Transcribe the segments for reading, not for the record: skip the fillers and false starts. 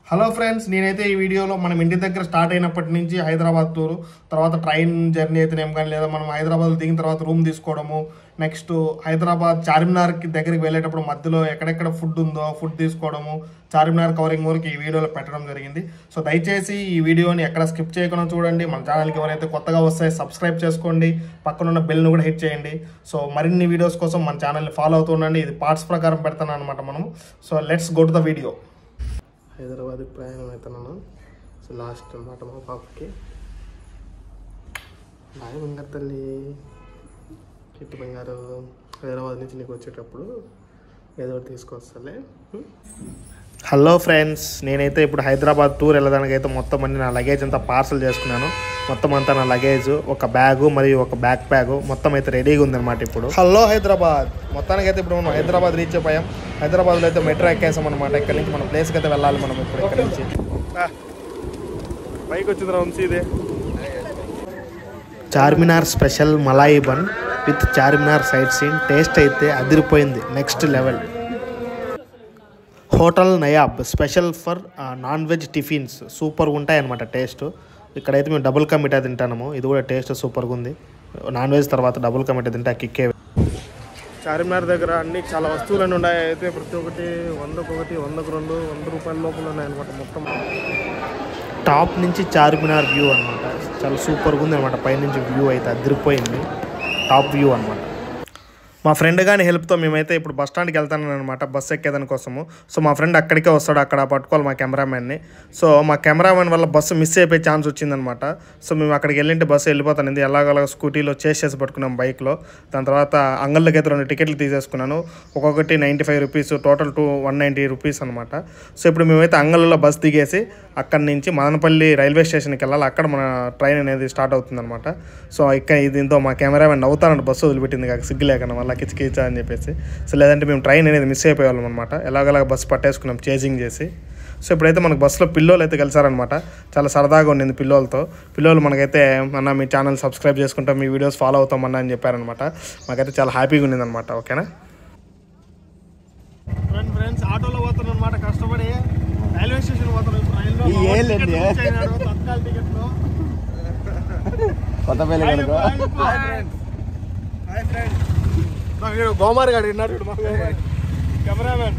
Hello friends, నేనైతే ఈ వీడియోలో మనం ఇంటి దగ్గర స్టార్ట్ అయినప్పటి నుంచి హైదరాబాద్ టూరు, తర్వాత ట్రైన్ జర్నీ అయితేనేం కానీ, లేదా మనం హైదరాబాద్ దిగిన తర్వాత రూమ్ తీసుకోవడము, నెక్స్ట్ హైదరాబాద్ చార్మినార్కి దగ్గరికి వెళ్ళేటప్పుడు మధ్యలో ఎక్కడెక్కడ ఫుడ్ ఉందో ఫుడ్ తీసుకోవడము, చార్మినార్ కవరింగ్ వరకు ఈ వీడియోలో పెట్టడం జరిగింది. సో దయచేసి ఈ వీడియోని ఎక్కడ స్కిప్ చేయకుండా చూడండి. మన ఛానల్కి ఎవరైతే కొత్తగా వస్తాయి సబ్స్క్రైబ్ చేసుకోండి, పక్కనున్న బెల్ను కూడా హిట్ చేయండి. సో మరిన్ని వీడియోస్ కోసం మన ఛానల్ని ఫాలో అవుతూ ఉండండి. ఇది పార్ట్స్ ప్రకారం పెడతాను అనమాట మనము. So let's go to the video. హైదరాబాద్కి ప్రయాణం అవుతున్నాను. సో లాస్ట్ అనమాట మా పాపకి. బాయ్ బంగారు తల్లి, కిట్టు బంగారు. హైదరాబాద్ నుంచి నీకు వచ్చేటప్పుడు ఏదో ఒకటి తీసుకొస్తాలే. హలో ఫ్రెండ్స్, నేనైతే ఇప్పుడు హైదరాబాద్ టూర్ వెళ్ళడానికి అయితే మొత్తం అన్ని నా లగేజ్ అంతా పార్సల్ చేసుకున్నాను. మొత్తం అంతా నా లగేజ్, ఒక బ్యాగు మరియు ఒక బ్యాక్ ప్యాగు మొత్తం అయితే రెడీగా ఉందన్నమాట. ఇప్పుడు హలో హైదరాబాద్, మొత్తానికి అయితే ఇప్పుడు మనం హైదరాబాద్ రీచ్ అయిపోయాం. హైదరాబాద్లో అయితే మెట్రో ఎక్కేసాం అనమాట. ఇక్కడ నుంచి మన ప్లేస్కి అయితే వెళ్ళాలి మనం. ఇప్పుడు ఇక్కడ నుంచి పైకి వచ్చిందిరా వంశీ. ఇదే Charminar special malai bun with Charminar sight scene. Taste అయితే అదిరిపోయింది, next level. Hotel Nayab special for non veg tiffins. సూపర్గా ఉంటాయి అనమాట టేస్ట్. ఇక్కడైతే మేము డబుల్ కా మిఠాయి తింటాము. ఇది కూడా టేస్ట్ సూపర్గా ఉంది. నాన్ వెజ్ తర్వాత డబుల్ కా మిఠాయి తింటే కిక్కే. చార్మినార్ దగ్గర అన్ని చాలా వస్తువులన్నీ ఉన్నాయి. అయితే ప్రతి ఒక్కటి 100కు 1, 100కు 2, 100 రూపాయల లోపల ఉన్నాయన్నమాట. మొత్తం టాప్ నుంచి చార్మినార్ వ్యూ అనమాట. చాలా సూపర్గా ఉంది అనమాట. పైనుంచి వ్యూ అయితే అదిరిపోయింది, టాప్ వ్యూ అనమాట. మా ఫ్రెండ్ కానీ హెల్ప్తో మేమైతే ఇప్పుడు బస్ స్టాండ్కి వెళ్తాను అనమాట, బస్సు ఎక్కేదాని కోసము. సో మా ఫ్రెండ్ అక్కడికే వస్తాడు, అక్కడ పట్టుకోవాలి మా కెమెరామ్యాన్ని. సో మా కెమెరామ్యాన్ వల్ల బస్సు మిస్ అయిపోయే ఛాన్స్ వచ్చిందనమాట. సో మేము అక్కడికి వెళ్ళింటే బస్సు వెళ్ళిపోతాను. ఎలాగోలాగ స్కూటీలో చేసి పట్టుకున్నాం బైక్లో. దాని తర్వాత అంగళ్ళకి అయితే 2 టికెట్లు తీసేసుకున్నాను. ఒక్కొక్కటి 95 రూపీస్, టోటల్ 190 రూపీస్ అనమాట. సో ఇప్పుడు మేమైతే అంగళ్ళలో బస్ దిగేసి అక్కడి నుంచి మదనపల్లి రైల్వే స్టేషన్కి వెళ్ళాలి. అక్కడ మన ట్రైన్ అనేది స్టార్ట్ అవుతుందన్నమాట. సో ఇక్కడ దీంతో మా కెమెరామెన్ నవ్వుతానంటే బస్సు వదిలిపెట్టింది కాక సిగ్గు లేకుండా మళ్ళీ కిచకిచా అని చెప్పేసి. సో లేదంటే మేము ట్రైన్ అనేది మిస్ అయిపోయేవాళ్ళం అనమాట. ఎలాగలాగ బస్సు పట్టేసుకున్నాం చేజింగ్ చేసి. సో ఇప్పుడైతే మనకు బస్సులో పిల్లోలు అయితే కలిసారనమాట. చాలా సరదాగా ఉండింది పిల్లోలతో. పిల్లోలు మనకైతే అన్న మీ ఛానల్ సబ్స్క్రైబ్ చేసుకుంటాం, మీ వీడియోస్ ఫాలో అవుతామన్నా అని చెప్పారనమాట. మాకైతే చాలా హ్యాపీగా ఉండింది అనమాట. ఓకేనా ఫ్రెండ్స్, ఆటోలో పోతున్నాం అనమాట. కష్టపడి రైల్వే స్టేషన్ పోతున్నాం. తత్కాల టికెట్లో గోమార్ గారు విన్నారు. కెమెరామెన్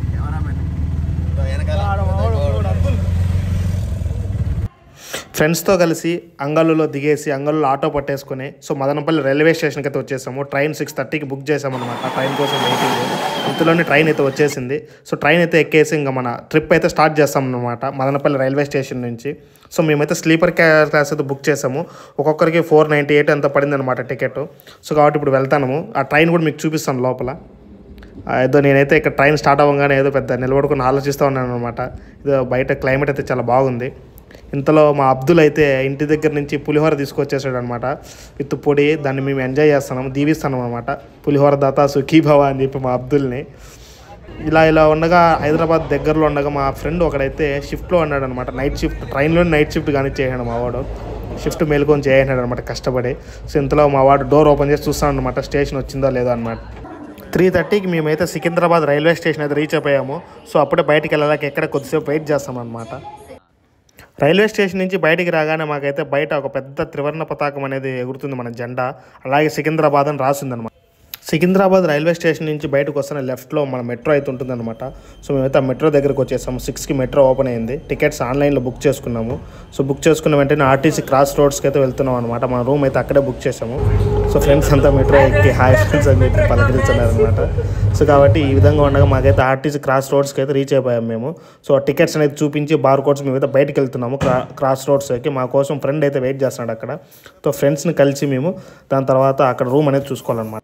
ఫ్రెండ్స్తో కలిసి అంగళ్ళులో దిగేసి అంగళ్ళులో ఆటో పట్టేసుకుని సో మదనపల్లి రైల్వే స్టేషన్కి అయితే వచ్చేసాము. ట్రైన్ 6:30కి బుక్ చేసామన్నమాట. ట్రైన్ కోసం వెయిటింగ్. ఇంతలోనే ట్రైన్ అయితే వచ్చేసింది. సో ట్రైన్ అయితే ఎక్కేసి ఇంకా మన ట్రిప్ అయితే స్టార్ట్ చేస్తామన్నమాట మదనపల్లి రైల్వే స్టేషన్ నుంచి. సో మేమైతే స్లీపర్ క్లాస్ అయితే బుక్ చేసాము. ఒక్కొక్కరికి 498 అంత పడింది అనమాట టికెట్. సో కాబట్టి ఇప్పుడు వెళ్తాము. ఆ ట్రైన్ కూడా మీకు చూపిస్తాను లోపల. ఏదో నేనైతే ఇక్కడ ట్రైన్ స్టార్ట్ అవ్వగానే ఏదో పెద్ద నిలబడుకుని ఆలోచిస్తూ ఉన్నాను అనమాట. ఇదో బయట క్లైమేట్ అయితే చాలా బాగుంది. ఇంతలో మా అబ్దుల్ అయితే ఇంటి దగ్గర నుంచి పులిహోర తీసుకొచ్చేసాడు అనమాట విత్ పొడి. దాన్ని మేము ఎంజాయ్ చేస్తున్నాము, దీవిస్తున్నాం అనమాట. పులిహోర దాతా సుఖీభవ అని చెప్పి మా అబ్దుల్ని. ఇలా ఉండగా హైదరాబాద్ దగ్గరలో ఉండగా మా ఫ్రెండ్ ఒకడైతే షిఫ్ట్లో ఉన్నాడు అనమాట. నైట్ షిఫ్ట్, ట్రైన్లోనే నైట్ షిఫ్ట్ కానీ చేసాడు మా వాడు. షిఫ్ట్ మేలుకొని చేసాడు అనమాట కష్టపడి. సో ఇంతలో మా వాడు డోర్ ఓపెన్ చేసి చూస్తాను అనమాట స్టేషన్ వచ్చిందో లేదో అనమాట. 3:30కి మేమైతే సికింద్రాబాద్ రైల్వే స్టేషన్ అయితే రీచ్ అయిపోయాము. సో అప్పుడే బయటికి వెళ్ళాక ఎక్కడ కొద్దిసేపు వెయిట్ చేస్తామన్నమాట. రైల్వే స్టేషన్ నుంచి బయటికి రాగానే మాకైతే బయట ఒక పెద్ద త్రివర్ణ పతాకం అనేది ఎగురుతుంది, మన జెండా. అలాగే సికింద్రాబాద్ అని రాసిందనమాట. సికింద్రాబాద్ రైల్వే స్టేషన్ నుంచి బయటకు వస్తున్న లెఫ్ట్లో మన మెట్రో అయితే ఉంటుందన్నమాట. సో మేమైతే ఆ మెట్రో దగ్గరకు వచ్చేసాము. 6కి మెట్రో ఓపెన్ అయింది. టికెట్స్ ఆన్లైన్లో బుక్ చేసుకున్నాము. సో బుక్ చేసుకున్న వెంటనే ఆర్టీసీ క్రాస్ రోడ్స్కి అయితే వెళ్తున్నాం అనమాట. మన రూమ్ అయితే అక్కడే బుక్ చేసాము. సో ఫ్రెండ్స్ అంతా మెట్రో ఎక్కి హాయ్ ఫ్రెండ్స్ అని చెప్పి పలకరించున్నారు అనమాట. సో కాబట్టి ఈ విధంగా ఉండగా మాకైతే ఆర్టీసీ క్రాస్ రోడ్స్కి అయితే రీచ్ అయిపోయాము మేము. సో ఆ టికెట్స్ అనేది చూపించి బార్ కోడ్స్ మేమైతే బయటకు వెళ్తున్నాము క్రాస్ రోడ్స్కి. మా కోసం ఫ్రెండ్ అయితే వెయిట్ చేస్తున్నాడు అక్కడ. సో ఫ్రెండ్స్ని కలిసి మేము దాని తర్వాత అక్కడ రూమ్ అనేది చూసుకోవాలన్నమాట.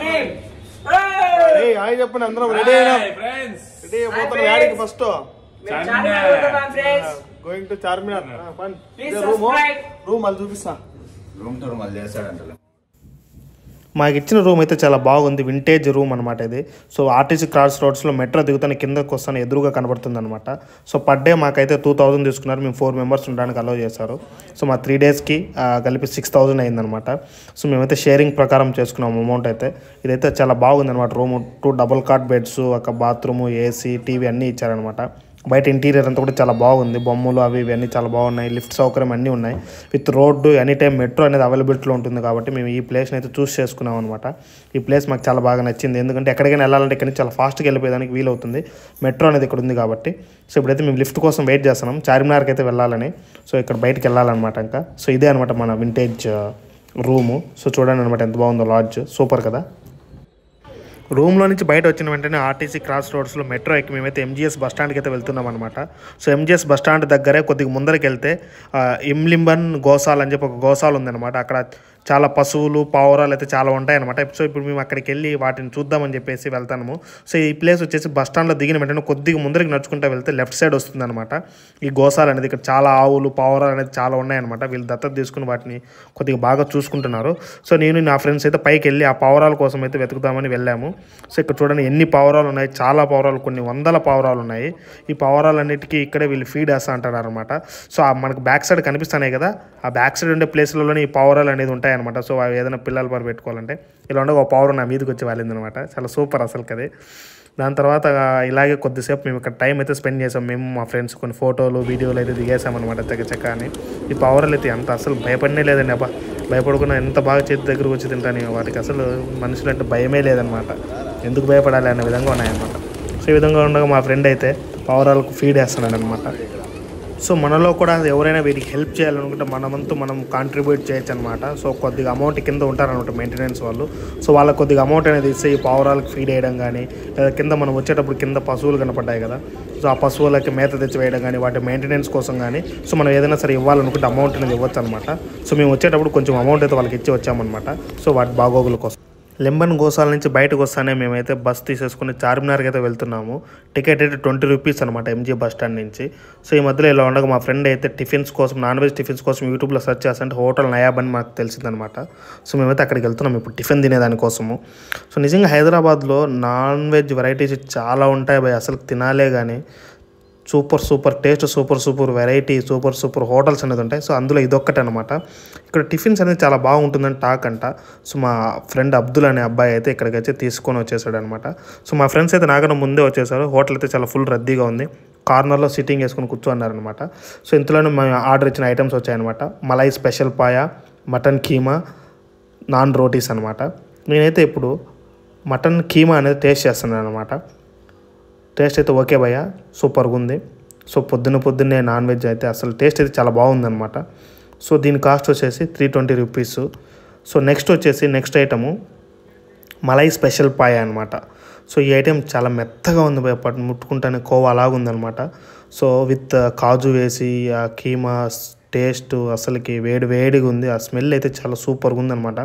చెప్పండి అందరం రెడీ అయినా first going to Charminar. Room మళ్ళీ చూపిస్తా. రూమ్ టూర్ మళ్ళీ చేస్తాడంట. మాకు ఇచ్చిన రూమ్ అయితే చాలా బాగుంది, వింటేజ్ రూమ్ అనమాట ఇది. సో ఆర్టీసీ క్రాస్ రోడ్స్లో మెట్రో దిగుతాను కిందకు వస్తాను ఎదురుగా కనబడుతుంది అనమాట. సో పర్ డే మాకైతే 2000 తీసుకున్నారు. మేము 4 మెంబర్స్ ఉండడానికి అలౌ చేశారు. సో మా 3 డేస్కి కలిపి 6000 అయిందనమాట. సో మేమైతే షేరింగ్ ప్రకారం చేసుకున్నాం అమౌంట్ అయితే. ఇదైతే చాలా బాగుంది అనమాట రూమ్. 2 డబుల్ కాట్ బెడ్స్, ఒక బాత్రూము, ఏసీ, టీవీ అన్నీ ఇచ్చారనమాట. బయట ఇంటీరియర్ అంతా కూడా చాలా బాగుంది, బొమ్మలు అవి ఇవన్నీ చాలా బాగున్నాయి, లిఫ్ట్ సౌకర్యం అన్నీ ఉన్నాయి, with road any time metro అనేది అవైలబిలిటీలో ఉంటుంది. కాబట్టి మేము ఈ ప్లేస్ని అయితే చూస్ చేసుకున్నాం అనమాట. ఈ ప్లేస్ మాకు చాలా బాగా నచ్చింది, ఎందుకంటే ఎక్కడికైనా వెళ్ళాలంటే ఇక్కడ నుంచి చాలా ఫాస్ట్గా వెళ్ళిపోయేదానికి వీలవుతుంది, మెట్రో అనేది ఇక్కడ ఉంది కాబట్టి. సో ఇప్పుడైతే మేము లిఫ్ట్ కోసం వెయిట్ చేస్తున్నాం, చార్మినార్కి అయితే వెళ్ళాలని. సో ఇక్కడ బయటకు వెళ్ళాలన్నమాట ఇంకా. సో ఇదే అనమాట మన వింటేజ్ రూము. సో చూడండి అనమాట ఎంత బాగుందో లాడ్జ్, సూపర్ కదా. రూమ్లో నుంచి బయట వచ్చిన వెంటనే ఆర్టీసీ క్రాస్ రోడ్స్లో మెట్రో ఎక్కి మేమైతే ఎంజీఎస్ బస్ స్టాండ్కి అయితే వెళ్తున్నాం అనమాట. సో ఎంజీఎస్ బస్ స్టాండ్ దగ్గరే కొద్దిగా ముందరికి వెళ్తే ఇమ్లింబన్ గోశాల అని చెప్పి ఒక గోశాల ఉందన్నమాట. అక్కడ చాలా పశువులు పావురాలు అయితే చాలా ఉంటాయన్నమాట. సో ఇప్పుడు మేము అక్కడికి వెళ్ళి వాటిని చూద్దామని చెప్పేసి వెళ్తాము. సో ఈ ప్లేస్ వచ్చేసి బస్ స్టాండ్లో దిగిన వెంటనే కొద్దిగా ముందరికి నడుచుకుంటూ వెళ్తే లెఫ్ట్ సైడ్ వస్తుందన్నమాట ఈ గోశాల అనేది. ఇక్కడ చాలా ఆవులు పావురాలు అనేది చాలా ఉన్నాయన్నమాట. వీళ్ళు దత్తత తీసుకుని వాటిని కొద్దిగా బాగా చూసుకుంటున్నారు. సో నేను నా ఫ్రెండ్స్ అయితే పైకి వెళ్ళి ఆ పావురాల కోసం అయితే వెతుకుదామని వెళ్ళాము. సో ఇక్కడ చూడండి ఎన్ని పావురాలు ఉన్నాయి, చాలా పావురాలు, కొన్ని వందల పావురాలు ఉన్నాయి. ఈ పావురాలన్నిటికీ ఇక్కడే వీళ్ళు ఫీడ్ వేస్తా అంటారు అనమాట. సో మనకు బ్యాక్ సైడ్ కనిపిస్తున్నాయి కదా, ఆ బ్యాక్ సైడ్ ఉండే ప్లేస్లలోనే ఈ పావురాలు అనేది ఉంటాయి అనమాట. సో అవి ఏదైనా పిల్లలు పరి పెట్టుకోవాలంటే ఇలా ఉండే ఒక పావురం నా మీదకి వచ్చి వాలిందనమాట. చాలా సూపర్ అసలు కదే. దాని తర్వాత ఇలాగే కొద్దిసేపు మేము ఇక్కడ టైం అయితే స్పెండ్ చేసాం. మేము మా ఫ్రెండ్స్ కొన్ని ఫోటోలు వీడియోలు అయితే దిగేసామన్నమాట చక్క అని. ఈ పావురాలు అయితే అంత అసలు భయపడనే లేదండి. అబ్బా భయపడకుండా ఎంత బాగా చేతి దగ్గరకు వచ్చి తింటాను. వాటికి అసలు మనుషులంటే భయమే లేదనమాట, ఎందుకు భయపడాలి అనే విధంగా ఉన్నాయన్నమాట. సో ఈ విధంగా ఉండగా మా ఫ్రెండ్ అయితే పావురాలకు ఫీడ్ వేస్తున్నాడు అనమాట. సో మనలో కూడా ఎవరైనా వీటికి హెల్ప్ చేయాలనుకుంటే మనమంతా మనం కాంట్రిబ్యూట్ చేయొచ్చు అనమాట. సో కొద్దిగా అమౌంట్ కింద ఉంటారనమాట మెయింటెనెన్స్ వాళ్ళు. సో వాళ్ళకి కొద్దిగా అమౌంట్ అనేది ఇస్తే ఈ పావురాలకు ఫీడ్ వేయడం కానీ, లేదా కింద మనం వచ్చేటప్పుడు కింద పశువులు కనపడ్డాయి కదా, సో ఆ పశువులకి మేత తెచ్చి వేయడం కానీ, వాటి మెయింటెనెన్స్ కోసం కానీ, సో మనం ఏదైనా సరే ఇవ్వాలనుకుంటే అమౌంట్ అనేది ఇవ్వచ్చు అనమాట. సో మేము వచ్చేటప్పుడు కొంచెం అమౌంట్ అయితే వాళ్ళకి ఇచ్చి వచ్చామన్నమాట. సో వాటి బాగోగుల కోసం. లింబన్ గోశాల నుంచి బయటకు వస్తానే మేమైతే బస్ తీసేసుకుని చార్మినార్కి అయితే వెళ్తున్నాము. టికెట్ అయితే 20 రూపీస్ అనమాట ఎంజీ బస్ స్టాండ్ నుంచి. సో ఈ మధ్యలో ఇలా ఉండగా మా ఫ్రెండ్ అయితే టిఫిన్స్ కోసం, నాన్ వెజ్ టిఫిన్స్ కోసం యూట్యూబ్లో సెర్చ్ చేస్తుంటే హోటల్ నయాబ్ అని మాకు తెలిసిందనమాట. సో మేమైతే అక్కడికి వెళ్తున్నాం ఇప్పుడు టిఫిన్ తినేదానికోసము. సో నిజంగా హైదరాబాద్లో నాన్ వెజ్ వెరైటీస్ చాలా ఉంటాయి భయ్, అసలు తినాలే కానీ. Super taste, super variety, super hotels అనేది ఉంటాయి. సో అందులో ఇదొక్కటే అనమాట. ఇక్కడ టిఫిన్స్ అనేది చాలా బాగుంటుందని టాక్ అంట. సో మా ఫ్రెండ్ అబ్దుల్ అనే అబ్బాయి అయితే ఇక్కడికి వచ్చి తీసుకొని వచ్చేసాడు అనమాట. సో మా ఫ్రెండ్స్ అయితే నాకన్నా ముందే వచ్చేసారు. హోటల్ అయితే చాలా ఫుల్ రద్దీగా ఉంది, కార్నర్లో సిట్టింగ్ వేసుకొని కూర్చోన్నారనమాట. సో ఇంతలోనే మేము ఆర్డర్ ఇచ్చిన ఐటమ్స్ వచ్చాయన్నమాట. మలై స్పెషల్ పాయ, మటన్ కీమా, నాన్ రోటీస్ అనమాట. నేనైతే ఇప్పుడు మటన్ కీమా అనేది టేస్ట్ చేస్తున్నాను అనమాట. టేస్ట్ అయితే ఓకే భయ్య, సూపర్గా ఉంది. సో పొద్దున్నే నాన్ వెజ్ అయితే అసలు టేస్ట్ అయితే చాలా బాగుందన్నమాట. సో దీని కాస్ట్ వచ్చేసి 320 rupees. So next item malai special paya అనమాట. సో ఈ ఐటెం చాలా మెత్తగా ఉంది భయ, ముట్టుకుంటానే కోవా అలాగా ఉందన్నమాట. సో విత్ కాజు వేసి ఆ కీమా టేస్ట్ అసలుకి వేడిగా ఉంది. ఆ స్మెల్ అయితే చాలా సూపర్గా ఉందన్నమాట.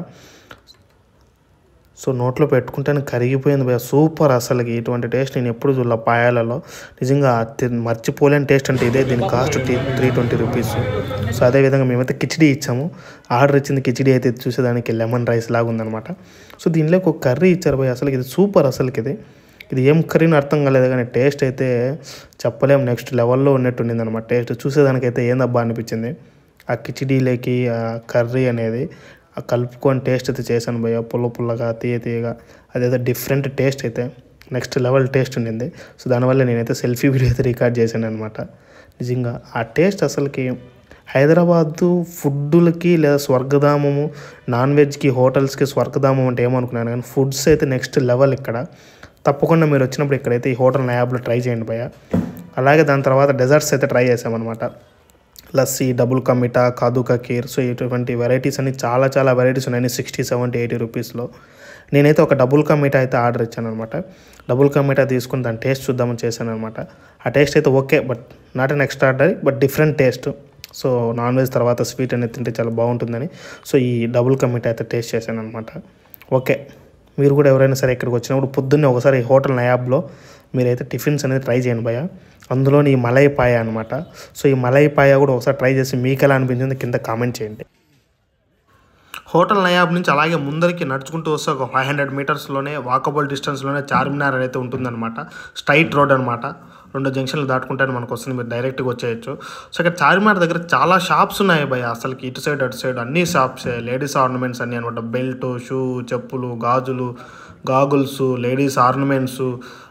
సో నోట్లో పెట్టుకుంటానే కరిగిపోయింది భయ, సూపర్ అసలుకి. ఇటువంటి టేస్ట్ నేను ఎప్పుడు చూడాల పాయాలలో, నిజంగా మర్చిపోలేని టేస్ట్ అంటే ఇదే. దీని కాస్ట్ 320 రూపీస్. సో అదేవిధంగా మేమైతే కిచిడీ ఇచ్చాము. ఆర్డర్ ఇచ్చింది కిచిడీ అయితే చూసేదానికి లెమన్ రైస్ లాగా ఉందన్నమాట. సో దీనిలో ఒక కర్రీ ఇచ్చారు భయ, అసలు ఇది సూపర్. అసలుకి ఇది ఏం కర్రీని అర్థం కాలేదు కానీ టేస్ట్ అయితే చెప్పలేము, నెక్స్ట్ లెవెల్లో ఉన్నట్టుండింది అనమాట. టేస్ట్ చూసేదానికైతే ఏందబ్బా అనిపించింది. ఆ కిచిడీలోకి ఆ కర్రీ అనేది కలుపుకొని టేస్ట్ అయితే చేశాను భయ్య, పుల్లగా తీయగా, అదేదో డిఫరెంట్ టేస్ట్ అయితే నెక్స్ట్ లెవెల్ టేస్ట్ ఉండింది. సో దానివల్ల నేనైతే సెల్ఫీ వీడియో అయితే రికార్డ్ చేశాను అనమాట. నిజంగా ఆ టేస్ట్ అసలుకి హైదరాబాదు ఫుడ్డులకి లేదా స్వర్గధామము, నాన్ వెజ్కి హోటల్స్కి స్వర్గధామం అంటే ఏమనుకున్నాను కానీ ఫుడ్స్ అయితే నెక్స్ట్ లెవెల్ ఇక్కడ. తప్పకుండా మీరు వచ్చినప్పుడు ఇక్కడైతే ఈ హోటల్ నయాబ్లో ట్రై చేయండి భయ్య. అలాగే దాని తర్వాత డెజర్ట్స్ అయితే ట్రై చేసామన్నమాట. లస్సీ, డబుల్ కా మిఠా, కాదు కా ఖీర్. సో ఇటువంటి వెరైటీస్ అన్ని చాలా వెరైటీస్ ఉన్నాయి 60, 70, 80 రూపీస్లో. నేనైతే ఒక డబుల్ కా మిఠా అయితే ఆర్డర్ ఇచ్చాను అనమాట. డబుల్ కా మిఠా తీసుకుని దాని టేస్ట్ చూద్దామని చేశాను అనమాట. ఆ టేస్ట్ అయితే okay, but not an extraordinary, but different taste. So non veg తర్వాత స్వీట్ అనేది తింటే చాలా బాగుంటుందని సో ఈ డబుల్ కా మిఠా అయితే టేస్ట్ చేశాను అనమాట. ఓకే, మీరు కూడా ఎవరైనా సరే ఇక్కడికి వచ్చినప్పుడు పొద్దున్నే ఒకసారి హోటల్ నయాబ్లో మీరైతే టిఫిన్స్ అనేది ట్రై చేయండి భయ్య. అందులోని ఈ మలై పాయ అనమాట. సో ఈ మలై పాయ కూడా ఒకసారి ట్రై చేసి మీకు ఎలా అనిపించింది కింద కామెంట్ చేయండి. హోటల్ నయాబ్ నుంచి అలాగే ముందరికి నడుచుకుంటూ వస్తే ఒక 500 మీటర్స్లోనే వాకబుల్ డిస్టెన్స్లోనే చార్మినార్ అయితే ఉంటుందన్నమాట. స్ట్రైట్ రోడ్ అనమాట. 2 జంక్షన్లు దాటుకుంటే మనకు వస్తుంది, మీరు డైరెక్ట్గా వచ్చేయచ్చు. సో ఇక్కడ చార్మినార్ దగ్గర చాలా షాప్స్ ఉన్నాయి భయ్య, అసలుకి ఇటు సైడ్ అటు సైడ్ అన్ని షాప్సే. లేడీస్ ఆర్నమెంట్స్ అన్నీ అనమాట. బెల్ట్, షూ, చెప్పులు, గాజులు, గాగుల్స్, లేడీస్ ఆర్నమెంట్స్,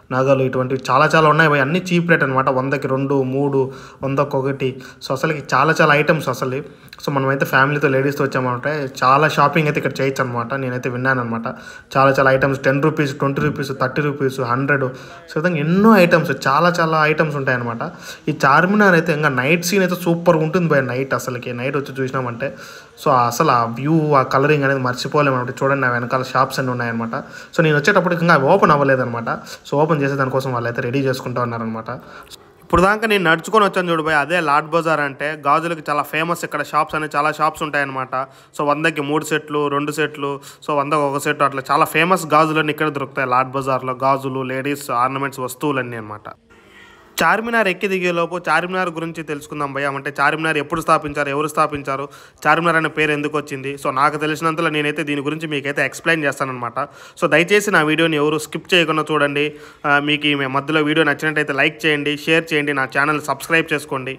నగలు ఇటువంటివి చాలా చాలా ఉన్నాయి భయ్య. అన్నీ చీప్ రేట్ అనమాట, 100కి 2, 3, 100కి 1. సో అసలుకి చాలా చాలా ఐటమ్స్ అసలు. సో మనమైతే ఫ్యామిలీతో లేడీస్తో వచ్చామంటే చాలా షాపింగ్ అయితే ఇక్కడ చేయొచ్చు అనమాట. నేనైతే విన్నాను అనమాట. చాలా చాలా items, 10 rupees, 20 rupees, 30 rupees, 100. So విధంగా ఎన్నో ఐటమ్స్, చాలా చాలా ఐటమ్స్ ఉంటాయన్నమాట. ఈ చార్మినార్ అయితే ఇంకా నైట్ సీన్ అయితే సూపర్గా ఉంటుంది భయ్య. నైట్ అసలుకి నైట్ వచ్చి చూసినామంటే సో అసలు ఆ వ్యూ, ఆ కలరింగ్ అనేది మర్చిపోలేమన్నమాట. చూడండి నా వెనకాల షాప్స్ అన్నీ ఉన్నాయన్నమాట. సో నేను వచ్చేటప్పుడు ఇంకా ఓపెన్ అవ్వలేదన్నమాట. సో ఓపెన్ చేసే దానికోసం వాళ్ళైతే రెడీ చేసుకుంటూ ఉన్నారనమాట. ఇప్పుడు దాకా నేను నడుచుకొని వచ్చాను చూడు భయ్, అదే లాడ్ బజార్ అంటే. గాజులకి చాలా ఫేమస్ ఇక్కడ షాప్స్ అనేవి, చాలా షాప్స్ ఉంటాయన్నమాట. సో 100కి 3 సెట్లు, 2 సెట్లు, సో 100కి 1 సెట్, అట్లా చాలా ఫేమస్ గాజులన్నీ ఇక్కడ దొరుకుతాయి లాడ్ బజార్లో. గాజులు, లేడీస్ ఆర్నమెంట్స్, వస్తువులన్నీ అనమాట. చార్మినార్ ఎక్కి దిగేలోపు చార్మినార్ గురించి తెలుసుకుందాం భయ్య. అంటే చార్మినార్ ఎప్పుడు స్థాపించారు, ఎవరు స్థాపించారు, చార్మినార్ అనే పేరు ఎందుకు వచ్చింది, సో నాకు తెలిసినంతలో నేనైతే దీని గురించి మీకైతే ఎక్స్ప్లెయిన్ చేస్తానమాట. సో దయచేసి నా వీడియోని ఎవరు స్కిప్ చేయకుండా చూడండి. మీకు ఈ మధ్యలో వీడియో నచ్చినట్టయితే లైక్ చేయండి, షేర్ చేయండి, నా ఛానల్ సబ్స్క్రైబ్ చేసుకోండి.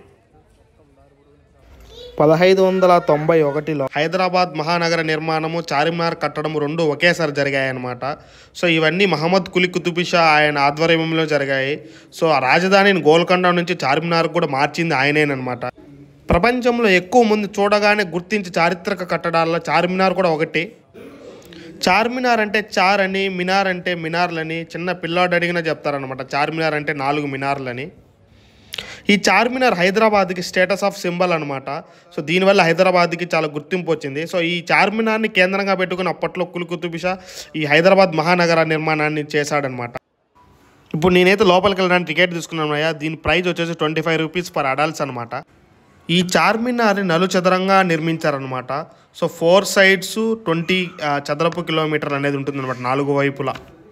1591లో హైదరాబాద్ మహానగర నిర్మాణము, చార్మినార్ కట్టడం రెండు ఒకేసారి జరిగాయన్నమాట. సో ఇవన్నీ మహమ్మద్ కులీ కుతుబ్ షా ఆయన ఆధ్వర్యంలో జరిగాయి. సో ఆ రాజధానిని గోల్కొండ నుంచి చార్మినార్ కూడా మార్చింది ఆయనేనమాట. ప్రపంచంలో ఎక్కువ మంది చూడగానే గుర్తించి చారిత్రక కట్టడాల్లో చార్మినార్ కూడా ఒకటి. చార్మినార్ అంటే చార్ అని, మినార్ అంటే మినార్లని చిన్న పిల్లాడు అడిగినా చెప్తారనమాట. చార్మినార్ అంటే 4 మినార్లని. ఈ చార్మినార్ హైదరాబాద్కి స్టేటస్ ఆఫ్ సింబల్ అనమాట. సో దీనివల్ల హైదరాబాద్కి చాలా గుర్తింపు వచ్చింది. సో ఈ చార్మినార్ని కేంద్రంగా పెట్టుకుని అప్పట్లో కులీ కుతుబ్ షా ఈ హైదరాబాద్ మహానగర నిర్మాణాన్ని చేశాడనమాట. ఇప్పుడు నేనైతే లోపలికి వెళ్ళడానికి టికెట్ తీసుకున్నాను అయ్యా. దీని ప్రైస్ వచ్చేసి 25 రూపీస్ పర్ అడల్ట్స్ అనమాట. ఈ చార్మినార్ని నలుచదరంగా నిర్మించారనమాట. సో 4 సైడ్స్ 20 చదరపు కిలోమీటర్లు అనేది ఉంటుందన్నమాట 4 వైపులా.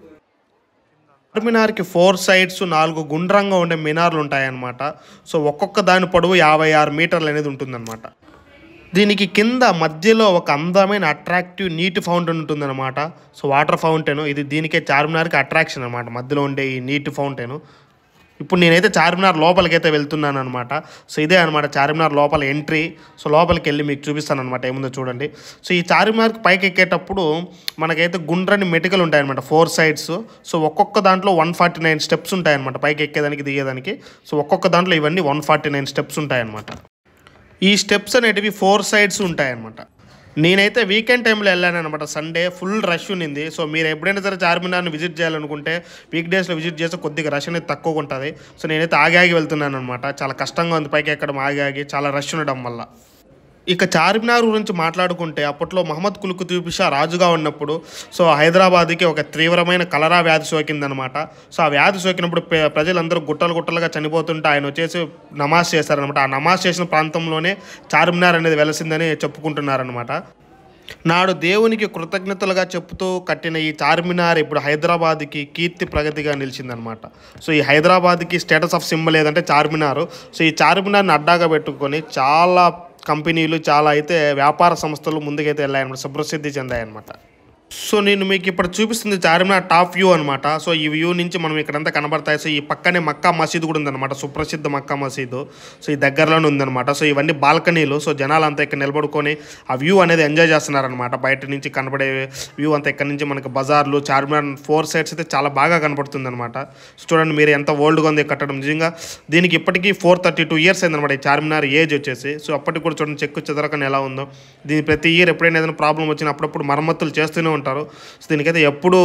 చార్మినార్కి 4 సైడ్స్ 4 గుండ్రంగా ఉండే మినార్లు ఉంటాయన్నమాట. సో ఒక్కొక్క దాని పొడవు 56 మీటర్లు అనేది ఉంటుందన్నమాట. దీనికి కింద మధ్యలో ఒక అందమైన అట్రాక్టివ్ నీటి ఫౌంటైన్ ఉంటుందన్నమాట. సో వాటర్ ఫౌంటైన్ ఇది, దీనికే చార్మినార్కి అట్రాక్షన్ అనమాట, మధ్యలో ఉండే ఈ నీటి ఫౌంటైన్. ఇప్పుడు నేనైతే చార్మినార్ లోపలికైతే వెళ్తున్నాను అనమాట. సో ఇదే అనమాట చార్మినార్ లోపల ఎంట్రీ. సో లోపలికి వెళ్ళి మీకు చూపిస్తాను అనమాట ఏముందో చూడండి. సో ఈ చార్మినార్కి పైకి ఎక్కేటప్పుడు మనకైతే గుండ్రని మెటికలు ఉంటాయన్నమాట 4 సైడ్స్. సో ఒక్కొక్క దాంట్లో 149 స్టెప్స్ ఉంటాయన్నమాట పైకి ఎక్కేదానికి, దిగేదానికి. సో ఒక్కొక్క దాంట్లో ఇవన్నీ 149 స్టెప్స్ ఉంటాయన్నమాట. ఈ స్టెప్స్ అనేటివి 4 సైడ్స్ ఉంటాయన్నమాట. నేనైతే వీకెండ్ టైంలో వెళ్ళాను అనమాట. సండే ఫుల్ రష్ ఉన్నింది. సో మీరు ఎప్పుడైనా సరే చార్మినార్ని విజిట్ చేయాలనుకుంటే వీక్ డేస్లో విజిట్ చేస్తే కొద్దిగా రష్ అనేది తక్కువగా ఉంటుంది. సో నేనైతే ఆగి వెళ్తున్నాను అనమాట. చాలా కష్టంగా ఉంది పైకి ఎక్కడం, ఆగి చాలా రష్ ఉండడం వల్ల. ఇక చార్మినార్ గురించి మాట్లాడుకుంటే అప్పట్లో మహమ్మద్ కులీ కుతుబ్ షా రాజుగా ఉన్నప్పుడు సో హైదరాబాద్కి ఒక తీవ్రమైన కలరా వ్యాధి సోకిందనమాట. సో ఆ వ్యాధి సోకినప్పుడు ప్రజలందరూ గుట్టలుగా చనిపోతుంటే ఆయన వచ్చేసి నమాజ్ చేశారనమాట. ఆ నమాజ్ చేసిన ప్రాంతంలోనే చార్మినార్ అనేది వెలసిందని చెప్పుకుంటున్నారనమాట. నాడు దేవునికి కృతజ్ఞతలుగా చెప్తూ కట్టిన ఈ చార్మినార్ ఇప్పుడు హైదరాబాద్కి కీర్తి ప్రగతిగా నిలిచిందనమాట. సో ఈ హైదరాబాద్కి స్టేటస్ ఆఫ్ సింబల్ ఏదంటే చార్మినారు. సో ఈ చార్మినార్ని అడ్డాగా పెట్టుకొని చాలా కంపెనీలు, చాలా అయితే వ్యాపార సంస్థలు ముందుకైతే వెళ్ళాయన్నమాట, సుప్రసిద్ధి చెందాయన్నమాట. సో నేను మీకు ఇప్పుడు చూపిస్తుంది చార్మినార్ టాప్ వ్యూ అనమాట. సో ఈ వ్యూ నుంచి మనం ఇక్కడంతా కనబడతాయి. సో ఈ పక్కనే మక్కా మసీదు కూడా ఉందన్నమాట, సుప్రసిద్ధ మక్కా మసీదు. సో ఈ దగ్గరలోనే ఉందన్నమాట. సో ఇవన్నీ బాల్కనీలు. సో జనాలు అంతా ఇక్కడ నిలబడుకొని ఆ వ్యూ అనేది ఎంజాయ్ చేస్తున్నారనమాట. బయట నుంచి కనబడే వ్యూ అంతా ఇక్కడ నుంచి మనకి బజార్లు, చార్మినార్ 4 సైడ్స్ అయితే చాలా బాగా కనబడుతుంది అనమాట. సో చూడండి మీరు ఎంత ఓల్డ్గా ఉంది కట్టడం. నిజంగా దీనికి ఇప్పటికీ 432 ఇయర్స్ అయిందనమాట ఈ చార్మినార్ ఏజ్ వచ్చేసి. సో అప్పటికి కూడా చూడండి చెక్కు చెదరకని ఎలా ఉందో. దీని ప్రతి ఇయర్ ఎప్పుడైనా ఏదైనా ప్రాబ్లం వచ్చినా అప్పుడప్పుడు మరమ్మతులు చేస్తూనే ఉంటారు. సో దీనికైతే ఎప్పుడూ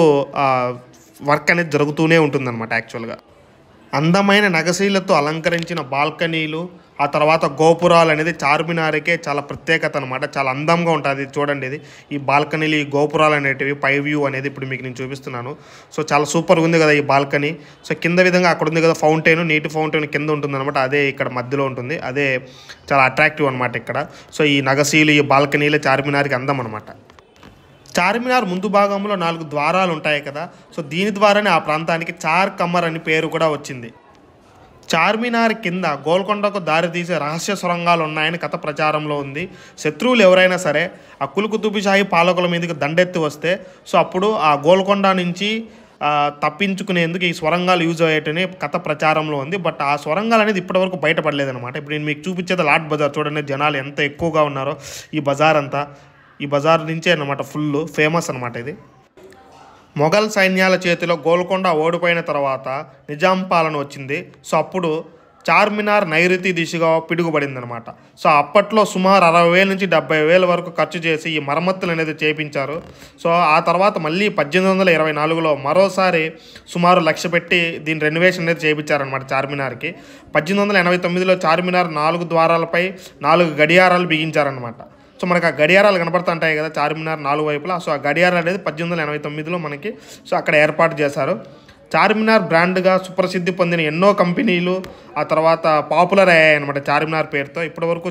వర్క్ అనేది జరుగుతూనే ఉంటుందన్నమాట. యాక్చువల్గా అందమైన నగశీలతో అలంకరించిన బాల్కనీలు, ఆ తర్వాత గోపురాలు అనేది చార్మినార్కే చాలా ప్రత్యేకత అనమాట. చాలా అందంగా ఉంటుంది. చూడండి ఇది ఈ బాల్కనీలు, ఈ గోపురాలు అనేటివి, పై వ్యూ అనేది ఇప్పుడు మీకు నేను చూపిస్తున్నాను. సో చాలా సూపర్గా ఉంది కదా ఈ బాల్కనీ. సో కింద విధంగా అక్కడ ఉంది కదా ఫౌంటైన్, నీటి ఫౌంటైన్ కింద ఉంటుంది అనమాట. అదే ఇక్కడ మధ్యలో ఉంటుంది. అదే చాలా అట్రాక్టివ్ అనమాట ఇక్కడ. సో ఈ నగశీలు, ఈ బాల్కనీలే చార్మినార్కి అందం అనమాట. చార్మినార్ ముందు భాగంలో 4 ద్వారాలు ఉంటాయి కదా. సో దీని ద్వారానే ఆ ప్రాంతానికి చార్ కమర్ అని పేరు కూడా వచ్చింది. చార్మినార్ కింద గోల్కొండకు దారి తీసే రహస్య సొరంగాలు ఉన్నాయని కథ ప్రచారంలో ఉంది. శత్రువులు ఎవరైనా సరే ఆ కులీ కుతుబ్ షాహీ పాలకుల మీదకి దండెత్తి వస్తే సో అప్పుడు ఆ గోల్కొండ నుంచి తప్పించుకునేందుకు ఈ స్వరంగాలు యూజ్ అయ్యేటని కథ ప్రచారంలో ఉంది. బట్ ఆ స్వరంగాలు అనేది ఇప్పటివరకు బయటపడలేదన్నమాట. ఇప్పుడు నేను మీకు చూపించేది లాట్ బజార్. చూడండి జనాలు ఎంత ఎక్కువగా ఉన్నారో. ఈ బజార్ అంతా, ఈ బజార్ నుంచే అన్నమాట ఫుల్ ఫేమస్ అనమాట ఇది. మొఘల్ సైన్యాల చేతిలో గోల్కొండ ఓడిపోయిన తర్వాత నిజాం పాలన వచ్చింది. సో అప్పుడు చార్మినార్ నైరుతి దిశగా పిడుగుపడింది అనమాట. సో అప్పట్లో సుమారు 60,000 నుంచి 70,000 వరకు ఖర్చు చేసి ఈ మరమ్మతులు అనేది చేయించారు. సో ఆ తర్వాత మళ్ళీ 1824లో మరోసారి సుమారు 1,00,000 పెట్టి దీని రెనోవేషన్ అనేది చేయించారనమాట చార్మినార్కి. 1889లో చార్మినార్ 4 ద్వారాలపై 4 గడియారాలు బిగించారనమాట. సో మనకు ఆ గడియారాలు కనపడుతుంటాయి కదా చార్మినార్ 4 వైపులా. సో ఆ గడియారాలు అనేది 1889లో మనకి సో అక్కడ ఏర్పాటు చేశారు. చార్మినార్ బ్రాండ్గా సుప్రసిద్ధి పొందిన ఎన్నో కంపెనీలు ఆ తర్వాత పాపులర్ అయ్యాయి అనమాట చార్మినార్ పేరుతో. ఇప్పటివరకు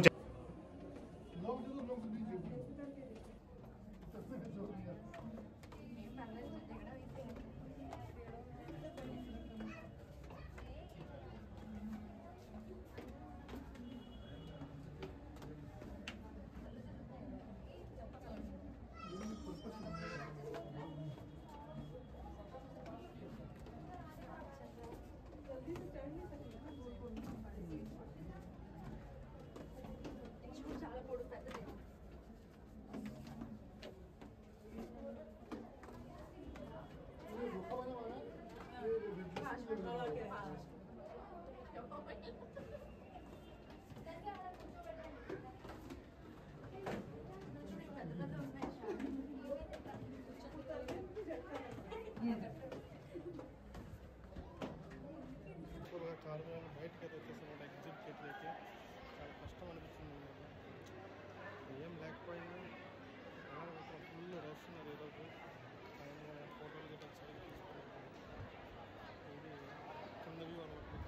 బయటకి అయితే వచ్చేసాను ఎగ్జిట్ చేతులైతే చాలా కష్టం అనిపిస్తుంది. ఏం లేకపోయినా ఫుల్ రష్ ఉన్నారు ఈరోజు. ఫోటోలు గట్రా సైడ్ తీసుకున్నాను. ఇది కింద వ్యూ అనమాట.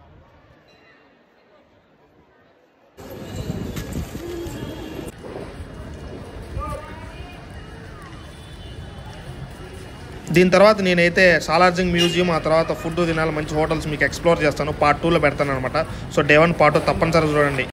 దీని తర్వాత నేనైతే సాలార్జంగ్ మ్యూజియం ఆ తర్వాత ఫుడ్ తినాలి మంచి హోటల్స్ మీకు ఎక్స్ప్లోర్ చేస్తాను. పార్ట్ 2లో పెడతాను అనమాట. సో డే 1 పార్ట్ 2 తప్పనిసరిగా చూడండి.